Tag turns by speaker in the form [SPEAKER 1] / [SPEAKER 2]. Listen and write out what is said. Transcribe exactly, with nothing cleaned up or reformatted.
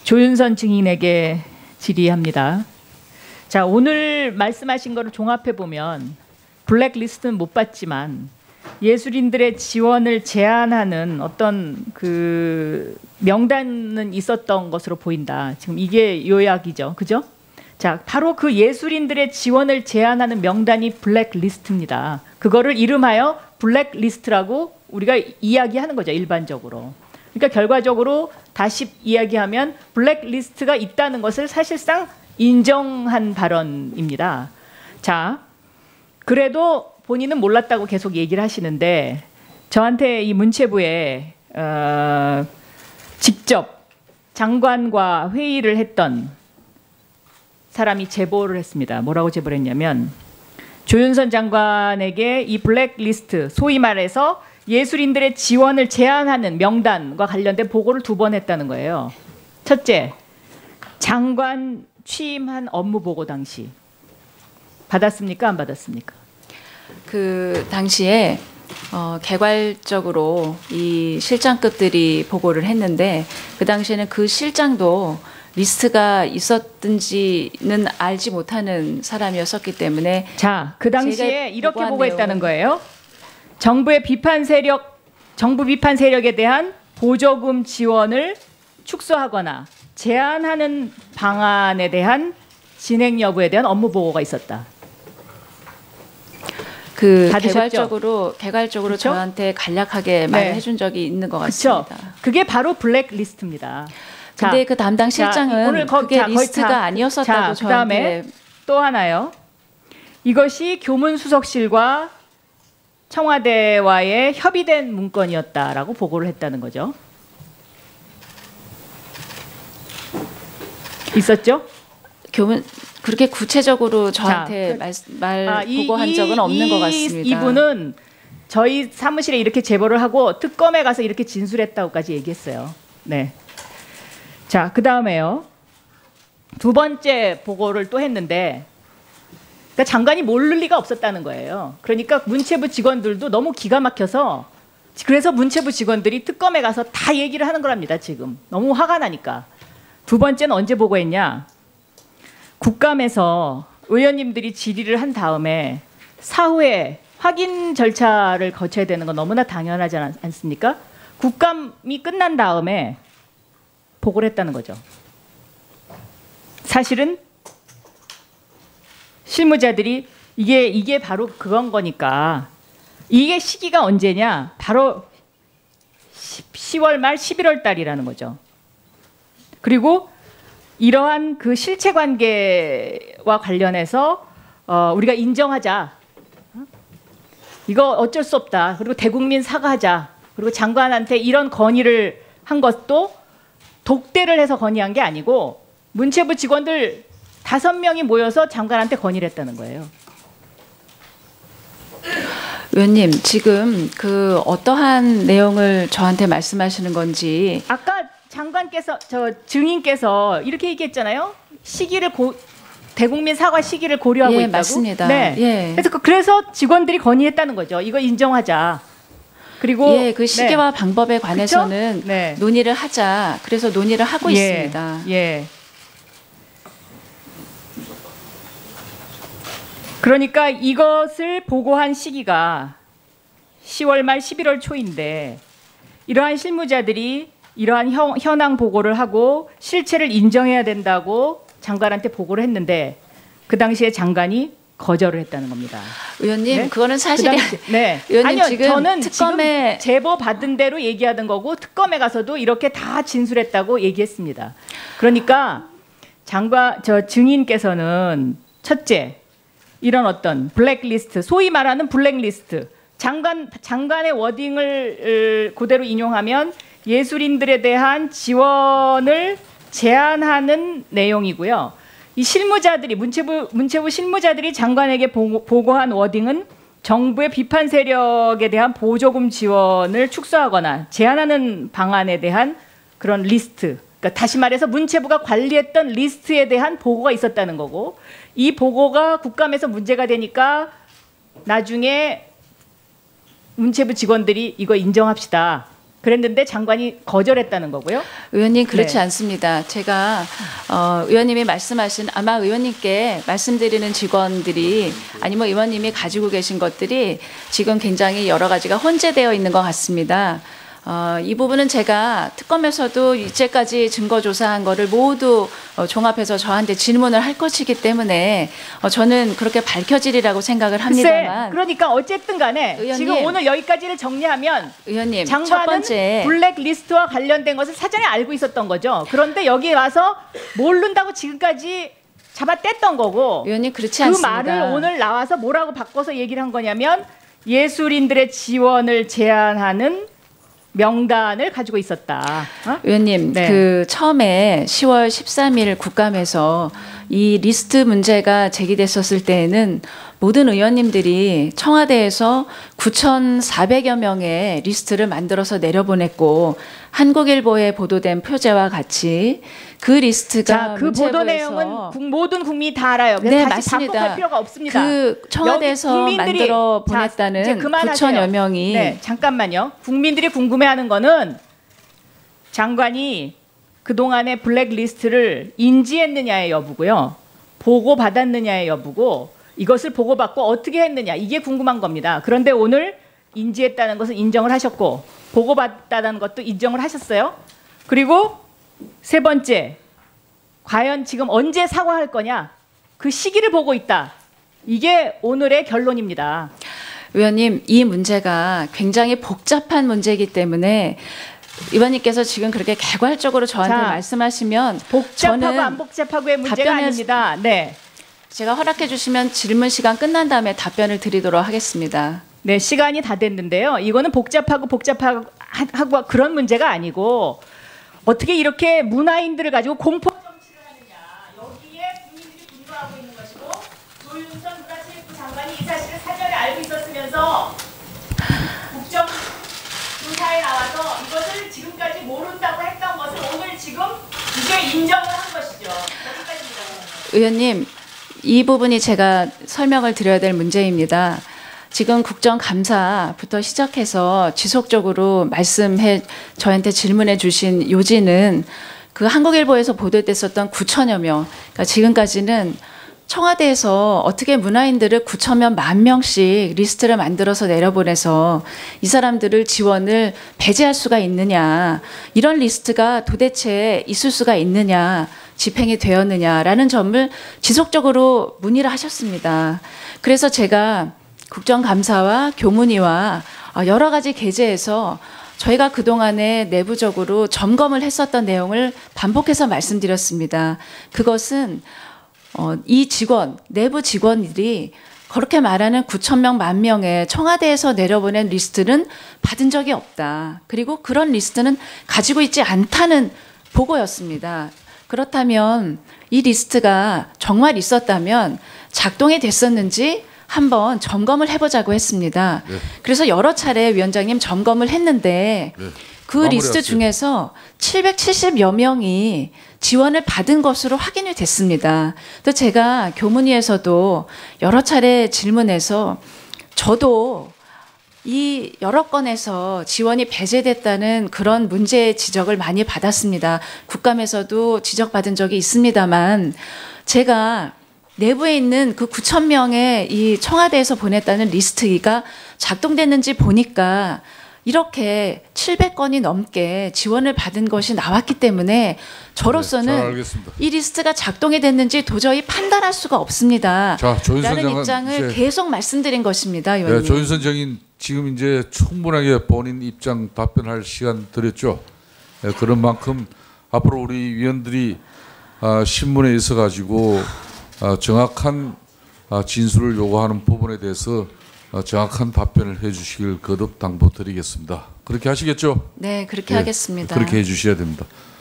[SPEAKER 1] 조윤선 증인에게 질의합니다. 자, 오늘 말씀하신 거를 종합해 보면 블랙리스트는 못 받지만 예술인들의 지원을 제한하는 어떤 그 명단은 있었던 것으로 보인다. 지금 이게 요약이죠. 그죠? 자, 바로 그 예술인들의 지원을 제한하는 명단이 블랙리스트입니다. 그거를 이름하여 블랙리스트라고 우리가 이야기하는 거죠. 일반적으로. 그러니까 결과적으로 다시 이야기하면 블랙리스트가 있다는 것을 사실상 인정한 발언입니다. 자, 그래도 본인은 몰랐다고 계속 얘기를 하시는데 저한테 이 문체부에 어, 직접 장관과 회의를 했던 사람이 제보를 했습니다. 뭐라고 제보를 했냐면 조윤선 장관에게 이 블랙리스트, 소위 말해서 예술인들의 지원을 제한하는 명단과 관련된 보고를 두 번 했다는 거예요. 첫째, 장관 취임한 업무 보고 당시 받았습니까? 안 받았습니까?
[SPEAKER 2] 그 당시에 어, 개괄적으로 이 실장급들이 보고를 했는데 그 당시에는 그 실장도 리스트가 있었든지는 알지 못하는 사람이었었기 때문에
[SPEAKER 1] 자, 그 당시에 이렇게 보고했다는
[SPEAKER 2] 내용은...
[SPEAKER 1] 거예요. 정부의 비판 세력, 정부 비판 세력에 대한 보조금 지원을 축소하거나 제한하는 방안에 대한 진행 여부에 대한 업무 보고가 있었다.
[SPEAKER 2] 그
[SPEAKER 1] 받으셨죠?
[SPEAKER 2] 개괄적으로 개괄적으로 그쵸? 저한테 간략하게 말을 네. 해준 적이 있는 것 같습니다.
[SPEAKER 1] 그쵸? 그게 바로 블랙리스트입니다.
[SPEAKER 2] 근데 그 담당 실장은
[SPEAKER 1] 자, 오늘 거,
[SPEAKER 2] 그게
[SPEAKER 1] 자,
[SPEAKER 2] 리스트가
[SPEAKER 1] 자,
[SPEAKER 2] 아니었었다고
[SPEAKER 1] 자, 그다음에
[SPEAKER 2] 저한테
[SPEAKER 1] 또 하나요. 이것이 교문수석실과 청와대와의 협의된 문건이었다라고 보고를 했다는 거죠. 있었죠?
[SPEAKER 2] 교문 그렇게 구체적으로 저한테 자, 말, 말 아, 보고한 이, 적은 없는 이, 것 같습니다.
[SPEAKER 1] 이분은 저희 사무실에 이렇게 제보를 하고 특검에 가서 이렇게 진술했다고까지 얘기했어요. 네. 자, 그 다음에요. 두 번째 보고를 또 했는데 그러니까 장관이 모를 리가 없었다는 거예요. 그러니까 문체부 직원들도 너무 기가 막혀서 그래서 문체부 직원들이 특검에 가서 다 얘기를 하는 거랍니다. 지금. 너무 화가 나니까. 두 번째는 언제 보고했냐. 국감에서 의원님들이 질의를 한 다음에 사후에 확인 절차를 거쳐야 되는 건 너무나 당연하지 않습니까? 국감이 끝난 다음에 보고를 했다는 거죠. 사실은 실무자들이 이게 이게 바로 그건 거니까 이게 시기가 언제냐? 바로 시월 말 십일월 달이라는 거죠. 그리고 이러한 그 실체 관계와 관련해서 어, 우리가 인정하자. 이거 어쩔 수 없다. 그리고 대국민 사과하자. 그리고 장관한테 이런 건의를 한 것도 독대를 해서 건의한 게 아니고 문체부 직원들 다섯 명이 모여서 장관한테 건의를 했다는 거예요.
[SPEAKER 2] 의원님, 지금 그 어떠한 내용을 저한테 말씀하시는 건지
[SPEAKER 1] 아까 장관께서 저 증인께서 이렇게 얘기했잖아요. 시기를 고, 대국민 사과 시기를 고려하고
[SPEAKER 2] 예,
[SPEAKER 1] 있다고.
[SPEAKER 2] 맞습니다.
[SPEAKER 1] 네.
[SPEAKER 2] 예.
[SPEAKER 1] 그래서 그, 그래서 직원들이 건의했다는 거죠. 이거 인정하자. 그리고
[SPEAKER 2] 예, 그 시기와 네. 방법에 관해서는
[SPEAKER 1] 네.
[SPEAKER 2] 논의를 하자. 그래서 논의를 하고
[SPEAKER 1] 예.
[SPEAKER 2] 있습니다.
[SPEAKER 1] 예. 그러니까 이것을 보고한 시기가 시월 말 십일월 초인데 이러한 실무자들이 이러한 현, 현황 보고를 하고 실체를 인정해야 된다고 장관한테 보고를 했는데 그 당시에 장관이 거절을 했다는 겁니다.
[SPEAKER 2] 의원님,
[SPEAKER 1] 네?
[SPEAKER 2] 그거는 사실이
[SPEAKER 1] 그 당시, 네.
[SPEAKER 2] 의원님,
[SPEAKER 1] 아니요,
[SPEAKER 2] 지금
[SPEAKER 1] 저는
[SPEAKER 2] 특검에
[SPEAKER 1] 지금 제보 받은 대로 얘기하던 거고 특검에 가서도 이렇게 다 진술했다고 얘기했습니다. 그러니까 장관 저 증인께서는 첫째 이런 어떤 블랙리스트, 소위 말하는 블랙리스트, 장관 장관의 워딩을 그대로 인용하면 예술인들에 대한 지원을 제한하는 내용이고요. 이 실무자들이 문체부 문체부 실무자들이 장관에게 보고, 보고한 워딩은 정부의 비판 세력에 대한 보조금 지원을 축소하거나 제한하는 방안에 대한 그런 리스트. 그러니까 다시 말해서 문체부가 관리했던 리스트에 대한 보고가 있었다는 거고 이 보고가 국감에서 문제가 되니까 나중에 문체부 직원들이 이거 인정합시다. 그랬는데 장관이 거절했다는 거고요.
[SPEAKER 2] 의원님 그렇지
[SPEAKER 1] 네.
[SPEAKER 2] 않습니다. 제가 어, 의원님이 말씀하신 아마 의원님께 말씀드리는 직원들이 아니면 의원님이 가지고 계신 것들이 지금 굉장히 여러 가지가 혼재되어 있는 것 같습니다. 어, 이 부분은 제가 특검에서도 이제까지 증거 조사한 거를 모두 어, 종합해서 저한테 질문을 할 것이기 때문에 어, 저는 그렇게 밝혀지리라고 생각을 합니다만.
[SPEAKER 1] 글쎄, 그러니까 어쨌든 간에 의원님, 지금 오늘 여기까지를 정리하면
[SPEAKER 2] 의원님,
[SPEAKER 1] 장관은
[SPEAKER 2] 첫 번째
[SPEAKER 1] 블랙리스트와 관련된 것을 사전에 알고 있었던 거죠. 그런데 여기 와서 모른다고 지금까지 잡아뗐던 거고.
[SPEAKER 2] 의원님 그렇지
[SPEAKER 1] 그
[SPEAKER 2] 않습니다.
[SPEAKER 1] 말을 오늘 나와서 뭐라고 바꿔서 얘기를 한 거냐면 예술인들의 지원을 제한하는 명단을 가지고 있었다. 어?
[SPEAKER 2] 의원님,
[SPEAKER 1] 네.
[SPEAKER 2] 그 처음에 시월 십삼일 국감에서 이 리스트 문제가 제기됐었을 때에는 모든 의원님들이 청와대에서 구천사백여 명의 리스트를 만들어서 내려보냈고 한국일보에 보도된 표제와 같이 그 리스트가
[SPEAKER 1] 자, 그 보도 내용은 국, 모든 국민이 다 알아요.
[SPEAKER 2] 네,
[SPEAKER 1] 다시
[SPEAKER 2] 맞습니다.
[SPEAKER 1] 반복할 필요가 없습니다.
[SPEAKER 2] 그 청와대에서 만들어 보냈다는 구천여 명이
[SPEAKER 1] 네, 잠깐만요. 국민들이 궁금해하는 거는 장관이 그동안의 블랙리스트를 인지했느냐의 여부고요. 보고받았느냐의 여부고 이것을 보고받고 어떻게 했느냐 이게 궁금한 겁니다. 그런데 오늘 인지했다는 것은 인정을 하셨고 보고받았다는 것도 인정을 하셨어요. 그리고 세 번째, 과연 지금 언제 사과할 거냐 그 시기를 보고 있다. 이게 오늘의 결론입니다.
[SPEAKER 2] 의원님, 이 문제가 굉장히 복잡한 문제이기 때문에 의원님께서 지금 그렇게 개괄적으로 저한테
[SPEAKER 1] 자,
[SPEAKER 2] 말씀하시면
[SPEAKER 1] 복잡하고
[SPEAKER 2] 저는
[SPEAKER 1] 안 복잡하고의 문제가 아닙니다. 네.
[SPEAKER 2] 제가 허락해 주시면 질문 시간 끝난 다음에 답변을 드리도록 하겠습니다.
[SPEAKER 1] 네, 시간이 다 됐는데요. 이거는 복잡하고 복잡하고 하고 그런 문제가 아니고 어떻게 이렇게 문화인들을 가지고 공포 정치를 하느냐. 여기에 국민들이 분노하고 있는 것이고 조윤선 문화체육부 장관이 이 사실을 사전에 알고 있었으면서 국정 조사에 나와서 이것을 지금까지 모른다고 했던 것을 오늘 지금 이제 인정을 한 것이죠. 여기까지입니다.
[SPEAKER 2] 의원님, 이 부분이 제가 설명을 드려야 될 문제입니다. 지금 국정감사부터 시작해서 지속적으로 말씀해 저한테 질문해 주신 요지는 그 한국일보에서 보도됐었던 구천여 명, 그러니까 지금까지는 청와대에서 어떻게 문화인들을 구천여 만 명씩 리스트를 만들어서 내려보내서 이 사람들을 지원을 배제할 수가 있느냐, 이런 리스트가 도대체 있을 수가 있느냐, 집행이 되었느냐라는 점을 지속적으로 문의를 하셨습니다. 그래서 제가 국정감사와 교문위와 여러 가지 계제에서 저희가 그동안에 내부적으로 점검을 했었던 내용을 반복해서 말씀드렸습니다. 그것은 어, 이 직원, 내부 직원들이 그렇게 말하는 구천 명, 만 명의 청와대에서 내려보낸 리스트는 받은 적이 없다. 그리고 그런 리스트는 가지고 있지 않다는 보고였습니다. 그렇다면 이 리스트가 정말 있었다면 작동이 됐었는지 한번 점검을 해보자고 했습니다. 네. 그래서 여러 차례 위원장님 점검을 했는데 네. 그 리스트 중에서 칠백칠십여 명이 지원을 받은 것으로 확인이 됐습니다. 또 제가 교문위에서도 여러 차례 질문해서 저도 이 여러 건에서 지원이 배제됐다는 그런 문제 지적을 많이 받았습니다. 국감에서도 지적받은 적이 있습니다만 제가 내부에 있는 그 구천 명의 이 청와대에서 보냈다는 리스트가 작동됐는지 보니까 이렇게 칠백 건이 넘게 지원을 받은 것이 나왔기 때문에 저로서는 네, 이 리스트가 작동이 됐는지 도저히 판단할 수가 없습니다.
[SPEAKER 3] 자, 조윤선
[SPEAKER 2] 라는 입장을 계속 말씀드린 것입니다. 의원님.
[SPEAKER 3] 네, 조윤선 정인 지금 이제 충분하게 본인 입장 답변할 시간 드렸죠. 네, 그런 만큼 앞으로 우리 위원들이 아, 신문에 있어 가지고 아, 정확한 아, 진술을 요구하는 부분에 대해서 아, 정확한 답변을 해주시길 거듭 당부드리겠습니다. 그렇게 하시겠죠?
[SPEAKER 2] 네, 그렇게
[SPEAKER 3] 네,
[SPEAKER 2] 하겠습니다.
[SPEAKER 3] 그렇게 해주셔야 됩니다.